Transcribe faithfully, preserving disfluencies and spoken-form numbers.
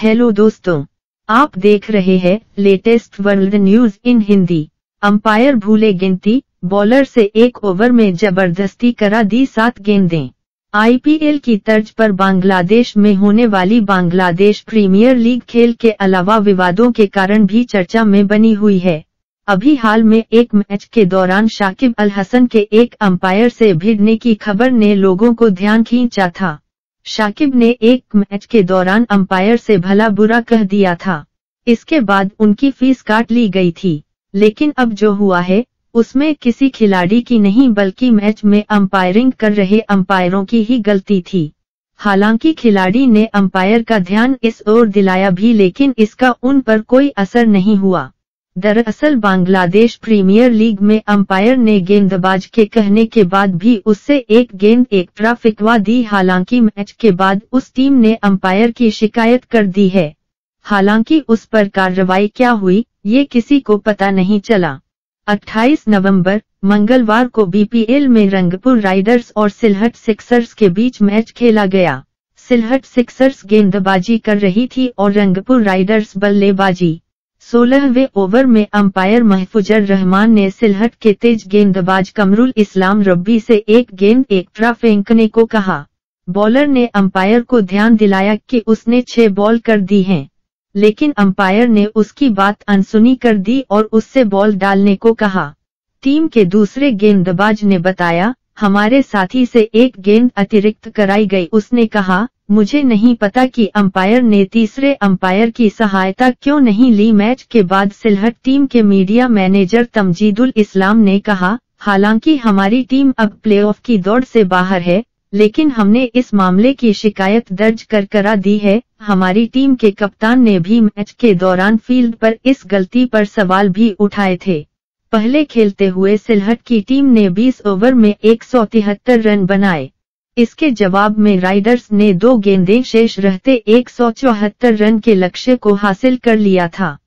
Hello दोस्तों, आप देख रहे हैं latest world news in Hindi. Umpire भूले गिनती, बॉलर से एक ओवर में जबरदस्ती करा दी सात गेंदें। आईपीएल की तर्ज पर बांग्लादेश में होने वाली बांग्लादेश प्रीमियर लीग खेल के अलावा विवादों के कारण भी चर्चा में बनी हुई है। अभी हाल में एक मैच के दौरान शाकिब अल हसन के एक अंपायर से भिड़ने की खबर ने लोगों को ध्यान खींचा था। शाकिब ने एक मैच के दौरान अंपायर से भला बुरा कह दिया था। इसके बाद उनकी फीस काट ली गई थी, लेकिन अब जो हुआ है उसमें किसी खिलाड़ी की नहीं बल्कि मैच में अंपायरिंग कर रहे अंपायरों की ही गलती थी। हालांकि खिलाड़ी ने अंपायर का ध्यान इस ओर दिलाया भी, लेकिन इसका उन पर कोई असर नहीं हुआ। दरअसल बांग्लादेश प्रीमियर लीग में अंपायर ने गेंदबाज के कहने के बाद भी उससे एक गेंद एक तरफ फिकवा दी। हालांकि मैच के बाद उस टीम ने अंपायर की शिकायत कर दी है। हालांकि उस पर कार्रवाई क्या हुई ये किसी को पता नहीं चला। अट्ठाईस नवंबर मंगलवार को बीपीएल में रंगपुर राइडर्स और सिलहट सिक्सर्स के बीच मैच खेला गया। सिलहट सिक्सर्स गेंदबाजी कर रही थी और रंगपुर राइडर्स बल्लेबाजी। सोलहवें ओवर में अंपायर महफूजर रहमान ने सिलहट के तेज गेंदबाज कमरुल इस्लाम रब्बी से एक गेंद एक तरफ फेंकने को कहा। बॉलर ने अंपायर को ध्यान दिलाया कि उसने छह बॉल कर दी हैं, लेकिन अंपायर ने उसकी बात अनसुनी कर दी और उससे बॉल डालने को कहा। टीम के दूसरे गेंदबाज ने बताया, हमारे साथी से एक गेंद अतिरिक्त कराई गई। उसने कहा, मुझे नहीं पता कि अंपायर ने तीसरे अंपायर की सहायता क्यों नहीं ली। मैच के बाद सिलहट टीम के मीडिया मैनेजर तमजीदुल इस्लाम ने कहा, हालांकि हमारी टीम अब प्लेऑफ की दौड़ से बाहर है, लेकिन हमने इस मामले की शिकायत दर्ज कर करा दी है। हमारी टीम के कप्तान ने भी मैच के दौरान फील्ड पर इस गलती पर सवाल भी उठाए थे। पहले खेलते हुए सिलहट की टीम ने बीस ओवर में एक सौ तिहत्तर रन बनाए। इसके जवाब में राइडर्स ने दो गेंदें शेष रहते एक सौ चौहत्तर रन के लक्ष्य को हासिल कर लिया था।